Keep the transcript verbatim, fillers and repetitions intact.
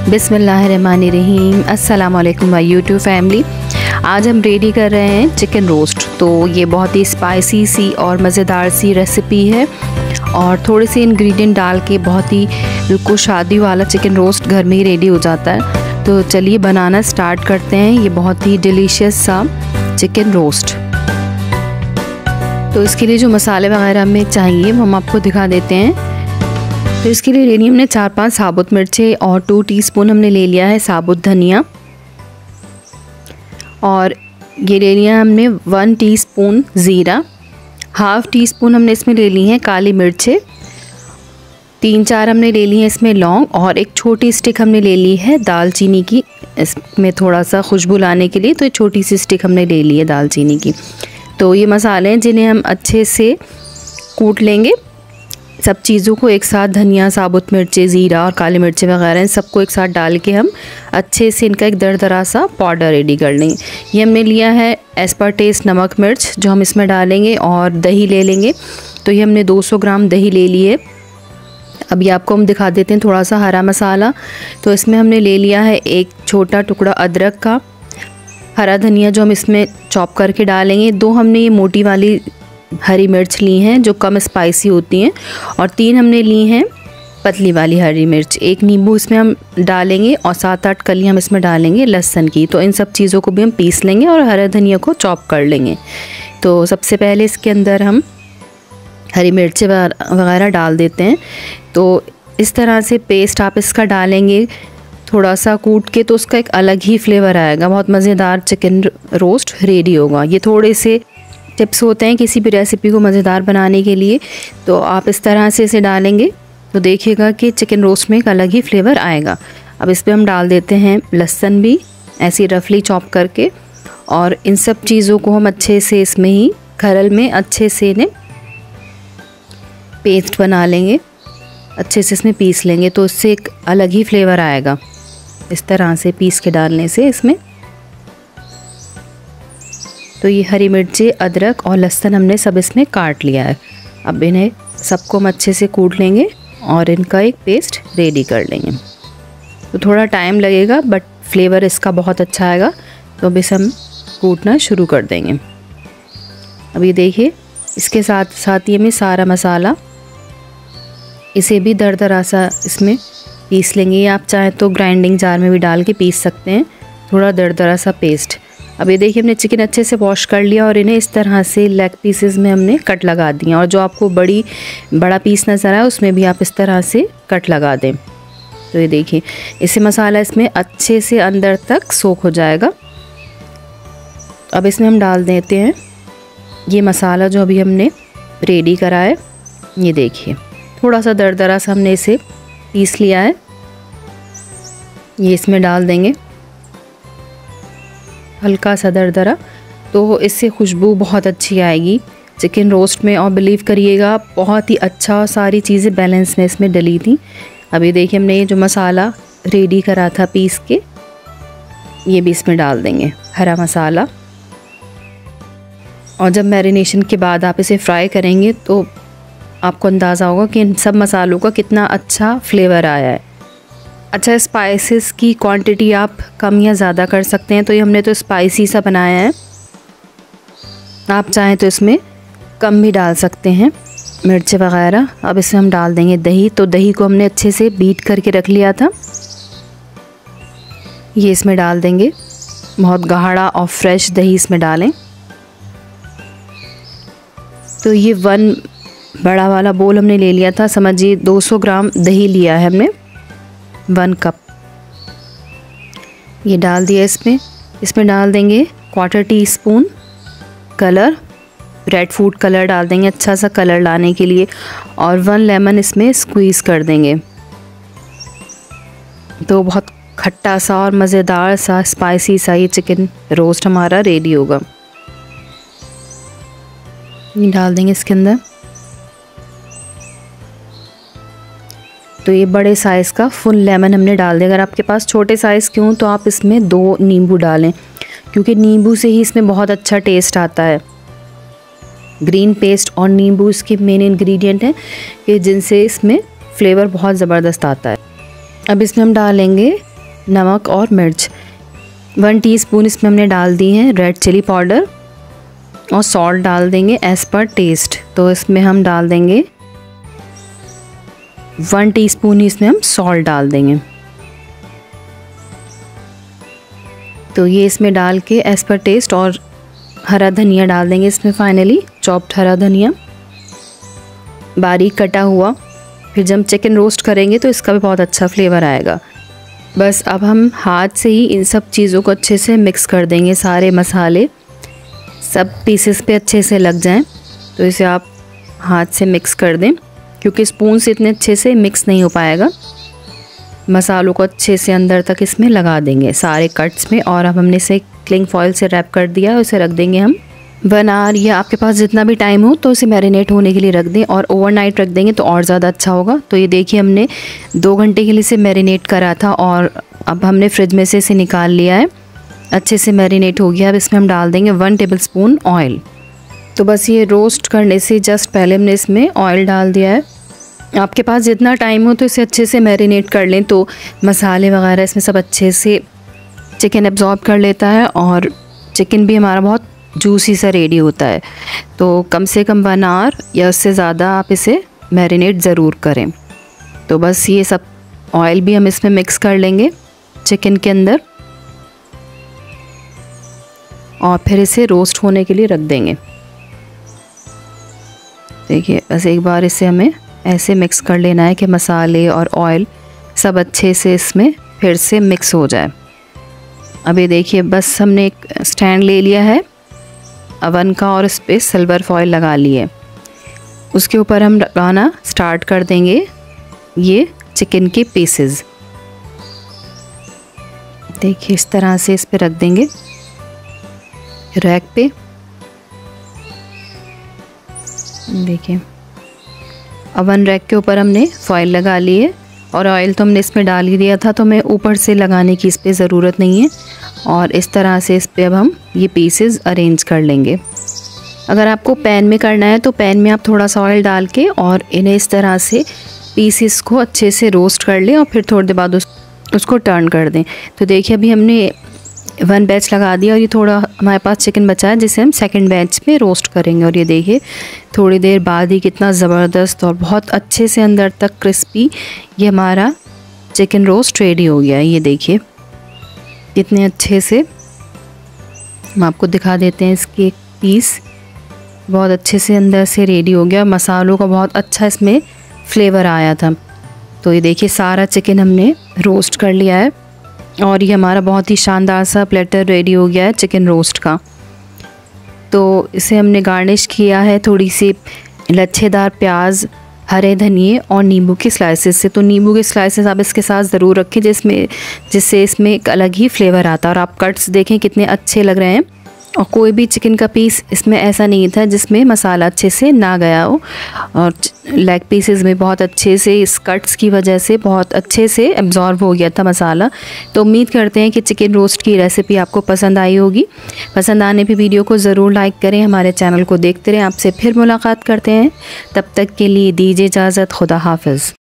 बिस्मिल्लाहिर्रहमानिर्रहीम। अस्सलाम वालेकुम माय यूट्यूब फैमिली। आज हम रेडी कर रहे हैं चिकन रोस्ट। तो ये बहुत ही स्पाइसी सी और मज़ेदार सी रेसिपी है और थोड़े से इंग्रेडिएंट डाल के बहुत ही बिल्कुल शादी वाला चिकन रोस्ट घर में ही रेडी हो जाता है। तो चलिए बनाना स्टार्ट करते हैं ये बहुत ही डिलीशियस सा चिकन रोस्ट। तो इसके लिए जो मसाले वगैरह हमें चाहिए वो हम आपको दिखा देते हैं। तो इसके लिए लेनी हमने चार पांच साबुत मिर्चें और टू टीस्पून हमने ले लिया है साबुत धनिया, और ये ले लिया हमने वन टीस्पून ज़ीरा, हाफ़ टी स्पून हमने इसमें ले ली हैं काली मिर्चें, तीन चार हमने ले ली हैं इसमें लौंग, और एक छोटी स्टिक हमने ले ली है दालचीनी की, इसमें थोड़ा सा खुशबू लाने के लिए। तो एक छोटी सी स्टिक हमने ले ली है दालचीनी की। तो ये मसाले हैं जिन्हें हम अच्छे से कूट लेंगे। सब चीज़ों को एक साथ, धनिया, साबुत मिर्चें, ज़ीरा और काली मिर्चें वगैरह इन सबको एक साथ डाल के हम अच्छे से इनका एक दरदरा सा पाउडर रेडी कर लेंगे। ये हमने लिया है एज़ पर टेस्ट नमक मिर्च जो हम इसमें डालेंगे, और दही ले लेंगे। तो ये हमने दो सौ ग्राम दही ले ली है। अभी आपको हम दिखा देते हैं थोड़ा सा हरा मसाला। तो इसमें हमने ले लिया है एक छोटा टुकड़ा अदरक का, हरा धनिया जो हम इसमें चॉप करके डालेंगे, दो हमने ये मोटी वाली हरी मिर्च ली हैं जो कम स्पाइसी होती हैं, और तीन हमने ली हैं पतली वाली हरी मिर्च। एक नींबू इसमें हम डालेंगे और सात आठ कली हम इसमें डालेंगे लहसुन की। तो इन सब चीज़ों को भी हम पीस लेंगे और हरा धनिया को चॉप कर लेंगे। तो सबसे पहले इसके अंदर हम हरी मिर्चें वगैरह डाल देते हैं। तो इस तरह से पेस्ट आप इसका डालेंगे थोड़ा सा कूट के, तो उसका एक अलग ही फ्लेवर आएगा, बहुत मज़ेदार चिकन रोस्ट रेडी होगा। ये थोड़े से टिप्स होते हैं किसी भी रेसिपी को मज़ेदार बनाने के लिए। तो आप इस तरह से इसे डालेंगे तो देखिएगा कि चिकन रोस्ट में एक अलग ही फ्लेवर आएगा। अब इस पर हम डाल देते हैं लहसुन भी ऐसे रफली चॉप करके, और इन सब चीज़ों को हम अच्छे से इसमें ही खरल में अच्छे से इन्हें पेस्ट बना लेंगे, अच्छे से इसमें पीस लेंगे। तो इससे एक अलग ही फ्लेवर आएगा इस तरह से पीस के डालने से इसमें। तो ये हरी मिर्ची, अदरक और लहसुन हमने सब इसमें काट लिया है। अब इन्हें सबको हम अच्छे से कूट लेंगे और इनका एक पेस्ट रेडी कर लेंगे। तो थोड़ा टाइम लगेगा बट फ्लेवर इसका बहुत अच्छा आएगा। तो अब इसे हम कूटना शुरू कर देंगे। अब ये देखिए इसके साथ साथ ये में सारा मसाला इसे भी दरदरा सा इसमें पीस लेंगे। आप चाहें तो ग्राइंडिंग जार में भी डाल के पीस सकते हैं, थोड़ा दरदरा सा पेस्ट। अब ये देखिए हमने चिकन अच्छे से वॉश कर लिया और इन्हें इस तरह से लेग पीसेस में हमने कट लगा दिया, और जो आपको बड़ी बड़ा पीस नज़र आए उसमें भी आप इस तरह से कट लगा दें। तो ये देखिए इससे मसाला इसमें अच्छे से अंदर तक सोख हो जाएगा। अब इसमें हम डाल देते हैं ये मसाला जो अभी हमने रेडी करा है। ये देखिए थोड़ा सा दरदरा सा हमने इसे पीस लिया है, ये इसमें डाल देंगे हल्का सा दरदरा। तो इससे खुशबू बहुत अच्छी आएगी चिकन रोस्ट में, और बिलीव करिएगा बहुत ही अच्छा, सारी चीज़ें बैलेंस में इसमें डली थी। अभी देखिए हमने ये जो मसाला रेडी करा था पीस के, ये भी इसमें डाल देंगे हरा मसाला। और जब मैरिनेशन के बाद आप इसे फ्राई करेंगे तो आपको अंदाज़ा होगा कि इन सब मसालों का कितना अच्छा फ्लेवर आया है। अच्छा, स्पाइसेस की क्वांटिटी आप कम या ज़्यादा कर सकते हैं। तो ये हमने तो स्पाइसी सा बनाया है, आप चाहें तो इसमें कम भी डाल सकते हैं मिर्च वगैरह। अब इसमें हम डाल देंगे दही। तो दही को हमने अच्छे से बीट करके रख लिया था, ये इसमें डाल देंगे। बहुत गाढ़ा और फ्रेश दही इसमें डालें। तो ये वन बड़ा वाला बोल हमने ले लिया था, समझिए दो सौ ग्राम दही लिया है हमने, वन कप ये डाल दिया इसमें। इसमें डाल देंगे quarter teaspoon colour, red food colour डाल देंगे अच्छा सा कलर लाने के लिए, और वन लेमन इसमें स्क्वीज़ कर देंगे। तो बहुत खट्टा सा और मज़ेदार सा स्पाइसी सा ये चिकन रोस्ट हमारा रेडी होगा। ये डाल देंगे इसके अंदर। तो ये बड़े साइज़ का फुल लेमन हमने डाल दिया। अगर आपके पास छोटे साइज़ के हों तो आप इसमें दो नींबू डालें, क्योंकि नींबू से ही इसमें बहुत अच्छा टेस्ट आता है। ग्रीन पेस्ट और नींबू इसके मेन इंग्रेडिएंट हैं कि जिनसे इसमें फ्लेवर बहुत ज़बरदस्त आता है। अब इसमें हम डालेंगे नमक और मिर्च। वन टीस्पून इसमें हमने डाल दी है रेड चिली पाउडर और सॉल्ट डाल देंगे एज़ पर टेस्ट। तो इसमें हम डाल देंगे वन टीस्पून ही इसमें हम सॉल्ट डाल देंगे। तो ये इसमें डाल के एज़ पर टेस्ट, और हरा धनिया डाल देंगे इसमें फाइनली, चॉप्ड हरा धनिया बारीक कटा हुआ। फिर जब चिकन रोस्ट करेंगे तो इसका भी बहुत अच्छा फ्लेवर आएगा। बस अब हम हाथ से ही इन सब चीज़ों को अच्छे से मिक्स कर देंगे, सारे मसाले सब पीसेस पे अच्छे से लग जाएं। तो इसे आप हाथ से मिक्स कर दें, क्योंकि स्पून से इतने अच्छे से मिक्स नहीं हो पाएगा। मसालों को अच्छे से अंदर तक इसमें लगा देंगे सारे कट्स में। और अब हमने इसे क्लिंग फॉयल से रैप कर दिया है, उसे रख देंगे हम वन आवर या आपके पास जितना भी टाइम हो तो इसे मैरिनेट होने के लिए रख दें, और ओवरनाइट रख देंगे तो और ज़्यादा अच्छा होगा। तो ये देखिए हमने दो घंटे के लिए इसे मैरिनेट करा था, और अब हमने फ्रिज में से इसे निकाल लिया है, अच्छे से मैरिनेट हो गया। अब इसमें हम डाल देंगे वन टेबल स्पून ऑयल। तो बस ये रोस्ट करने से जस्ट पहले हमने इसमें ऑयल डाल दिया है। आपके पास जितना टाइम हो तो इसे अच्छे से मैरिनेट कर लें, तो मसाले वगैरह इसमें सब अच्छे से चिकन एब्जॉर्ब कर लेता है, और चिकन भी हमारा बहुत जूसी सा रेडी होता है। तो कम से कम वन आवर या उससे ज़्यादा आप इसे मैरिनेट ज़रूर करें। तो बस ये सब ऑयल भी हम इसमें मिक्स कर लेंगे चिकन के अंदर, और फिर इसे रोस्ट होने के लिए रख देंगे। देखिए बस एक बार इसे हमें ऐसे मिक्स कर लेना है कि मसाले और ऑयल सब अच्छे से इसमें फिर से मिक्स हो जाए। अभी देखिए बस हमने एक स्टैंड ले लिया है अवन का, और इस पर सिल्वर फॉयल लगा लिए। उसके ऊपर हम लगाना स्टार्ट कर देंगे ये चिकन के पीसेस। देखिए इस तरह से इस पे रख देंगे रैक पे। देखिए अवन रैक के ऊपर हमने फॉयल लगा ली है, और ऑयल तो हमने इसमें डाल ही दिया था, तो मैं ऊपर से लगाने की इस पर ज़रूरत नहीं है। और इस तरह से इस पर अब हम ये पीसेस अरेंज कर लेंगे। अगर आपको पैन में करना है तो पैन में आप थोड़ा सा ऑयल डाल के और इन्हें इस तरह से पीसेस को अच्छे से रोस्ट कर लें, और फिर थोड़ी देर बाद उस, उसको टर्न कर दें। तो देखिए अभी हमने वन बैच लगा दिया, और ये थोड़ा हमारे पास चिकन बचा है जिसे हम सेकंड बैच में रोस्ट करेंगे। और ये देखिए थोड़ी देर बाद ही कितना ज़बरदस्त और बहुत अच्छे से अंदर तक क्रिस्पी ये हमारा चिकन रोस्ट रेडी हो गया है। ये देखिए कितने अच्छे से, हम आपको दिखा देते हैं इसके पीस, बहुत अच्छे से अंदर से रेडी हो गया। मसालों का बहुत अच्छा इसमें फ्लेवर आया था। तो ये देखिए सारा चिकन हमने रोस्ट कर लिया है, और ये हमारा बहुत ही शानदार सा प्लेटर रेडी हो गया है चिकन रोस्ट का। तो इसे हमने गार्निश किया है थोड़ी सी लच्छेदार प्याज, हरे धनिए और नींबू के स्लाइसेस से। तो नींबू के स्लाइसेस आप इसके साथ ज़रूर रखें, जिसमें जिससे इसमें एक अलग ही फ्लेवर आता है। और आप कट्स देखें कितने अच्छे लग रहे हैं, और कोई भी चिकन का पीस इसमें ऐसा नहीं था जिसमें मसाला अच्छे से ना गया हो। और लेग पीसेस में बहुत अच्छे से इस कट्स की वजह से बहुत अच्छे से एब्जॉर्ब हो गया था मसाला। तो उम्मीद करते हैं कि चिकन रोस्ट की रेसिपी आपको पसंद आई होगी। पसंद आने पे वीडियो को ज़रूर लाइक करें, हमारे चैनल को देखते रहें। आपसे फिर मुलाकात करते हैं, तब तक के लिए दीजिए इजाज़त। खुदा हाफ़िज़।